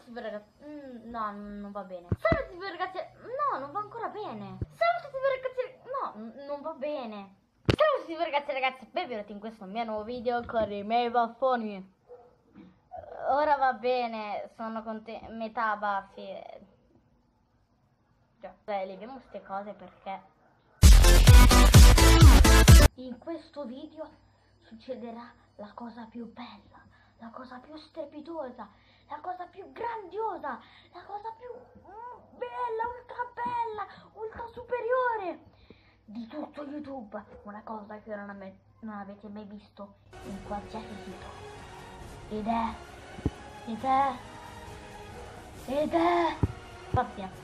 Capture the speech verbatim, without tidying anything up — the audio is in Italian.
tutti ragazzi. Mm, no, non va bene. Salve a tutti ragazzi. No, non va ancora bene. Salve a tutti ragazzi. No, non va bene. Salve a tutti ragazzi e ragazzi. Benvenuti in questo mio nuovo video con i miei baffoni. Ora va bene, sono con te, metà baffi. Già, beh, leviamo queste cose perché in questo video succederà la cosa più bella, la cosa più strepitosa, la cosa più grandiosa, la cosa più mm, bella, ultra bella, ultra superiore di tutto YouTube. Una cosa che non, ave non avete mai visto in qualsiasi sito. Ed è... Ed è... Ed è... Va bene.